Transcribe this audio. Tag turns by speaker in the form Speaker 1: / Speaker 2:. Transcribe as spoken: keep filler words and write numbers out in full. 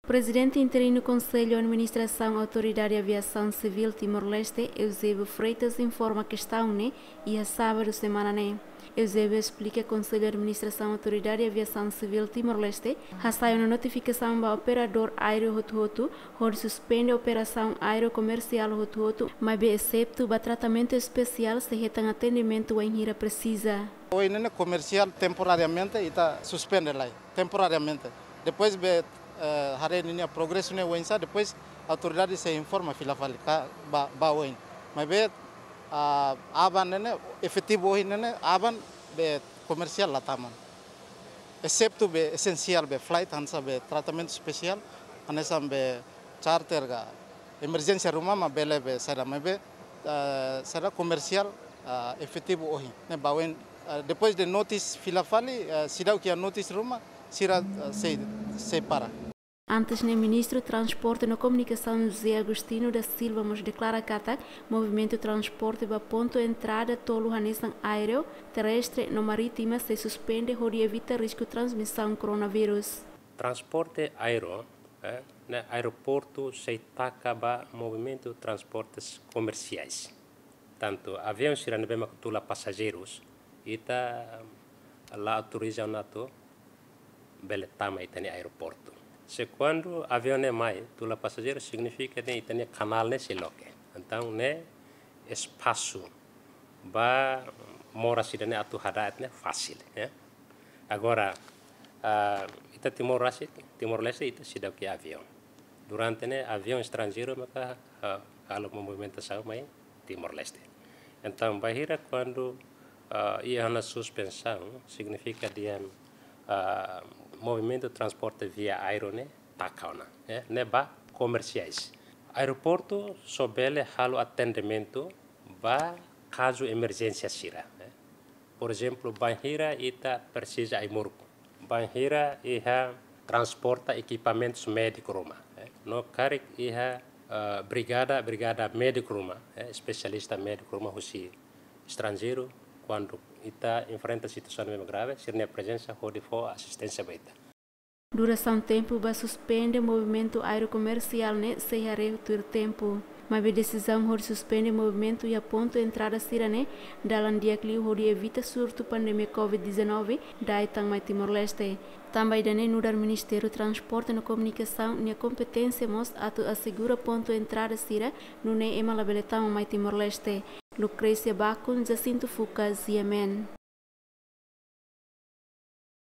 Speaker 1: Presidente interino do Conselho de Administração Autoridade de Aviação Civil Timor-Leste, Eusébio Freitas, informa que está né e a sábado semana né. Eusébio explica que o Conselho de Administração Autoridade de Aviação Civil Timor-Leste ha saiu uma notificação para o operador aéreo Hotu-Hotu, onde suspende a operação aerocomercial Hotu-Hotu, mas bem excepto para tratamento especial se retam atendimento em hira precisa.
Speaker 2: O inene comercial temporariamente está suspende lá, temporariamente. Depois be Uh, hari ini progresso ne wensa depois a autoridade se informa fila fali ka ba ba wen mas be uh, aban ne efetivo ne aban be comercial lá taman excepto be essencial be flight hansa be tratamento especial anesa be charter ga emergência rumah ma bele be sara mas be uh, sara comercial uh, efetivo hoje ne ba wen uh, depois de notice fila fali uh, sidau que a notice rumah sira uh, se separa.
Speaker 1: Antes, o ministro do Transporte e Comunicação José Agostinho da Silva nos declara que o movimento de transporte para ponto de entrada tolo hanesan aéreo, terrestre e marítima se suspende para evitar risco de transmissão do coronavírus.
Speaker 3: Transporte aéreo, eh, no aeroporto se acaba movimento de transportes comerciais. Tanto aviões se rendem com passageiros e tá lá autoriza o nato beletama e tem aeroporto. Se quando avião é mais, tu la passageiro significa que tem canal nesse local. Então, né, espaço ba mora se né atu hadat né fácil, né? Agora, uh, ita Timor-Leste, Timor-Leste ita se dá que avião. Durante né avião estrangeiro maka uh, kalau movimentação mai Timor-Leste. Então, bahira quando uh, ia na suspensão significa dia uh, movimento de transporte via aéreo né tacauna né né ba comerciais aeroporto sobele halo atendimento ba caso emergência sira né? Por exemplo banhira ita precisa imurco banhira iha transporta equipamentos médico ruma né? No carik iha uh, brigada brigada médico ruma né? Especialista médico ruma husi estrangeiro quando ita enfrenta situação mesmo grave, se não presença pode for assistência baita.
Speaker 1: Duração tempo vai suspender o movimento aerocomercial né, sem reter tempo. Mas a decisão de suspender o movimento e a ponto de entrada sirane dalam dia que de evita surto pandemia covid dezenove da Itang mai Timor-Leste. Também dane no dar Ministério do Transporte e Comunicação e a competência mos atu assegura ponto de entrada sira no ne ema labeletão mai Timor-Leste. Lucrecia Bacun, Jacinto Fucas, Yemen.